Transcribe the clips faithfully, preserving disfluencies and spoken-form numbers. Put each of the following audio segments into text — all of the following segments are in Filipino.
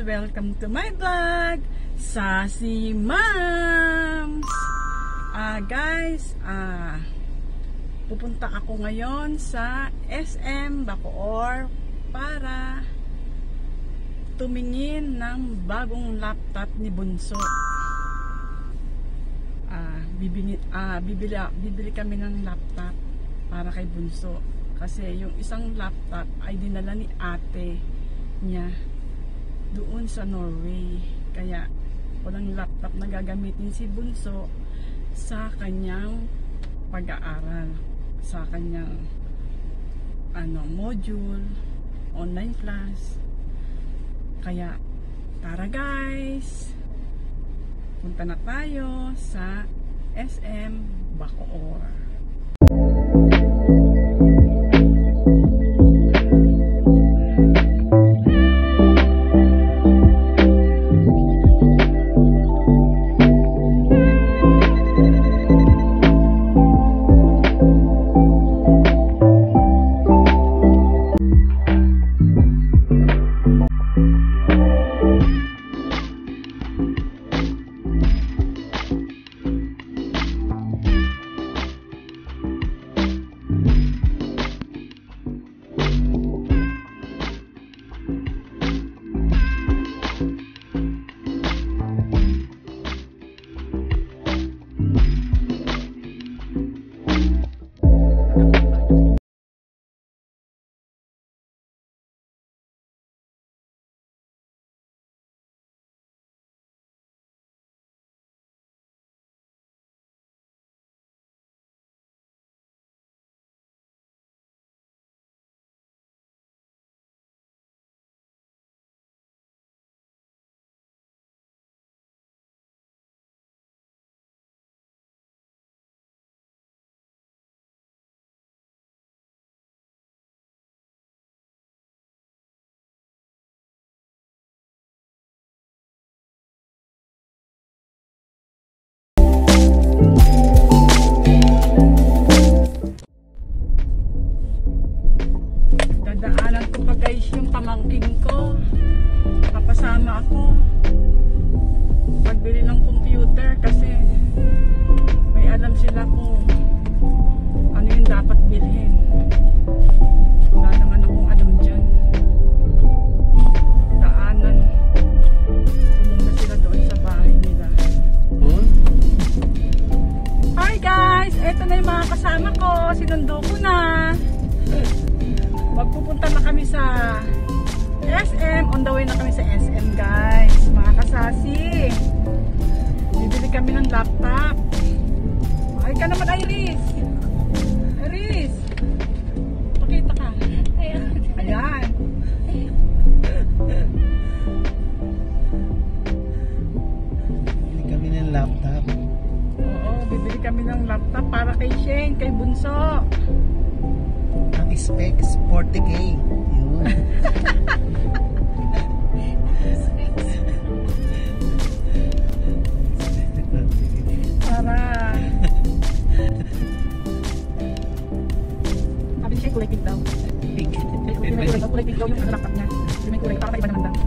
Welcome to my vlog, Sassy Moms! Ah, guys, ah, pupunta ako ngayon sa S M Bacoor para tumingin ng bagong laptop ni Bunso. Ah, bibili, ah, bibili, bibili kami ng laptop para kay Bunso. Kasi yung isang laptop ay dinala ni ate niya doon sa Norway. Kaya walang laptop na gagamitin si Bunso sa kanyang pag-aaral, sa kanyang ano, module, online class. Kaya tara guys, punta na tayo sa S M Bacoor. Dadaanan ko pa guys yung pamangkin ko. Papasama ako pagbili ng computer kasi may alam sila kung ano yung dapat bilhin. Wala naman akong alam dyan. Daanan pumunta sila doon sa bahay nila. Hi guys! Eto na yung mga kasama ko. Sinundo ko na. Magpupunta na kami sa S M. On the way na kami sa S M guys. Mga kasasi, bibili kami ng laptop. Ay ka naman Iris. Iris, pakita ka. Ayan. Ayan. Bibili kami ng laptop. Oo, bibili kami ng laptop para kay Shane, kay Bunso. Ang specs forty K. Yun. Para sabi siya kulay pink daw. Pink. May kulay daw, kulay pink daw yung laptop niya. May kulay, para iba naman daw.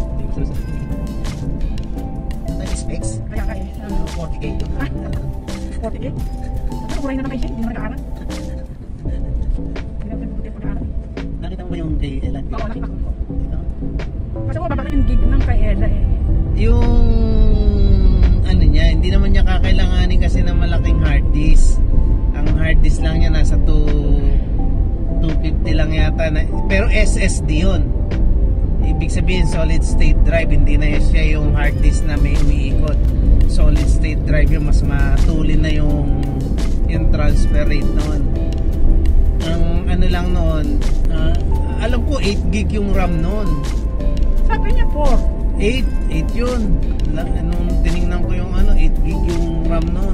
Ang specs Kaya ka eh. Uh, forty K. forty K? Ano kulay na naman kay Shane? Hindi naman nag-aaral. Hindi naman buti pag-aaral. Nakita mo ba yung kay Ella? Oo, nakita ko. Kasi mo babaka yung gig ng kay Ella eh. Yung ano niya, hindi naman niya kakailanganin kasi ng malaking hard disk. Ang hard disk lang niya nasa two fifty lang yata na, pero S S D yun. Ibig sabihin solid state drive, hindi na siya yung hard disk na may umiikot. Solid state drive yung mas matulin na yung yung transfer rate noon. Ang ano lang noon, uh, alam ko eight gig yung RAM noon. Sabi niya four. eight, eight yun. Nung tinignan ko yung ano, eight gig yung RAM noon.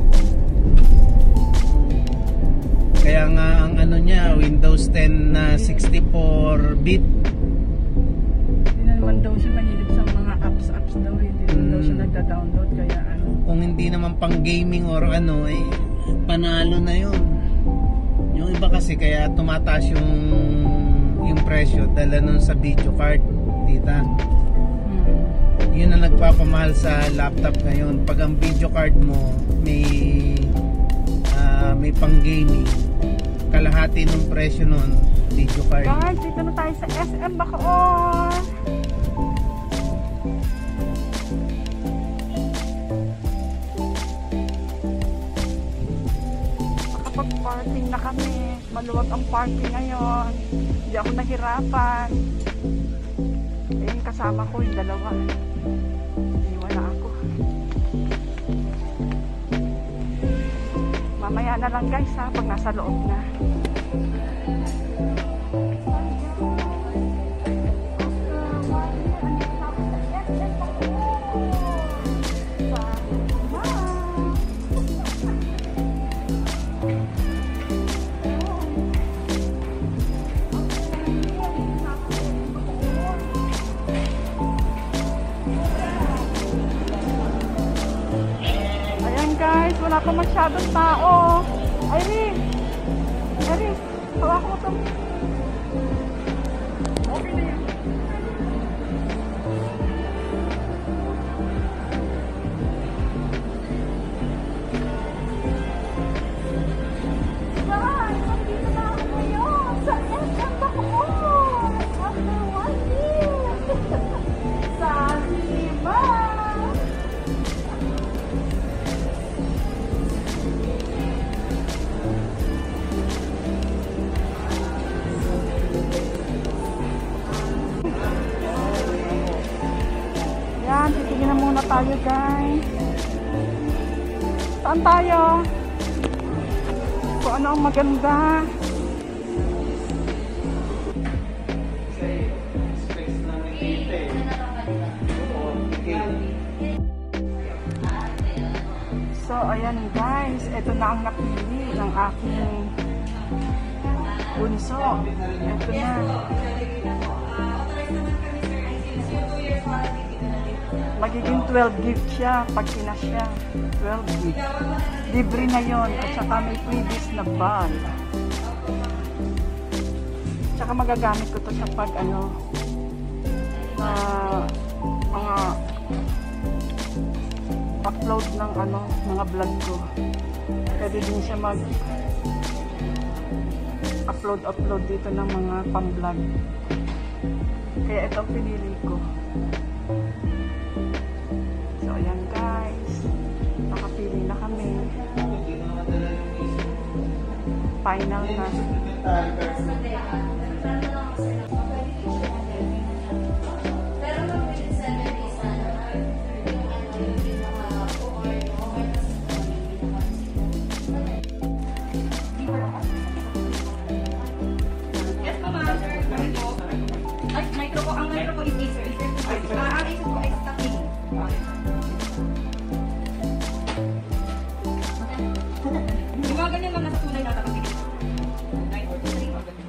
Kaya nga ang ano niya, Windows ten na sixty-four bit. Hindi na naman daw siya mahilig sa mga apps apps daw. Hindi naman daw siya nagda-download. Kaya ano. Kung hindi naman pang gaming or ano, eh, panalo na yun. Yung iba kasi kaya tumataas yung yung presyo dala nun sa video card, tita. Hmm. yun ang nagpapamahal sa laptop ngayon. Pag ang video card mo may ah, may pang gaming, kalahati ng presyo nun video card. Guys, dito na tayo sa S M Bacoor. Nakapag-parking na kami. Maluwag ang parking ngayon. Hindi ako nahirapan. Eh, yung kasama ko, yung dalawa. Iwan na ako. Mamaya na lang guys ha, pag nasa loob na. Guys, wala pa masyadong tao. Iris! Iris! Hawak mo ito. Okay na yan. Guys, nandito na ako ngayon sa S M Bacoor. After one year. Sa Lima. Titignan na muna tayo guys. Saan tayo? Kung ano ang maganda. So ayan guys, ito na ang napili ng aking bunso. Ito na. Magiging twelve gift siya pag kinasya. twelve gift. Libre na yon at saka may previous na bag. Tsaka magagamit ko to sa pag ano uh, mga upload ng ano mga vlog ko. Pwede din siya mag upload upload dito ng mga pang vlog. Kaya ito ang pinili ko. Ayan guys, nakapili na kami. Final na. Yes, mama. Ay, micro ko. Ang micro ko is Acer. Acer. Ah, ang Acer ko is stocking. Gumaganyan lang nasa tunay na tapos nine or three or ganyan.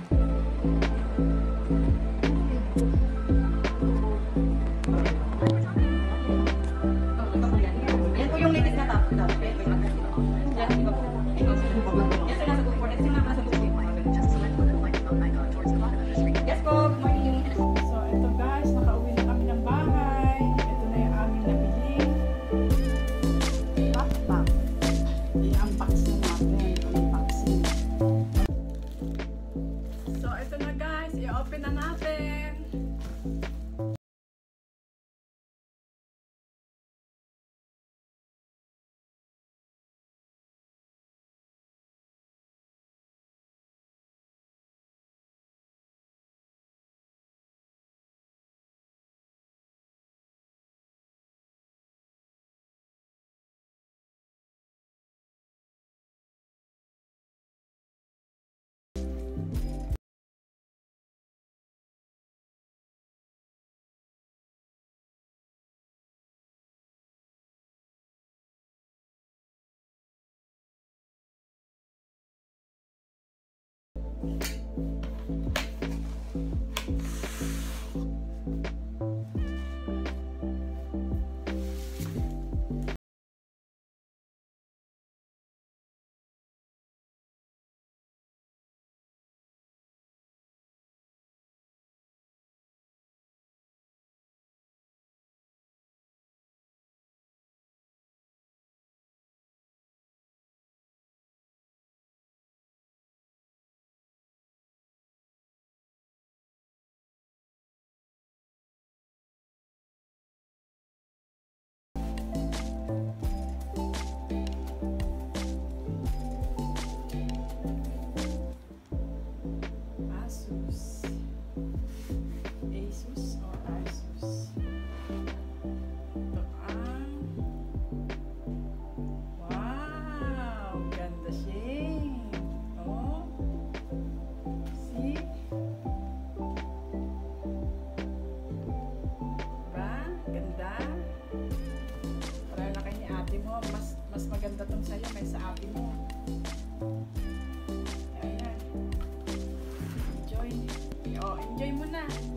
Yan po yung latest na top. Yan, di ba po? Yan, sir, nasa two four. Yan, sir, nasa two three. Yes po, good morning. So ito guys, nakauwi na kami ng bahay. Ito na yung aming nabili. Laptop. I-unboxing natin. Unboxing. So ito na guys, i-open na natin. Enjoy mo na.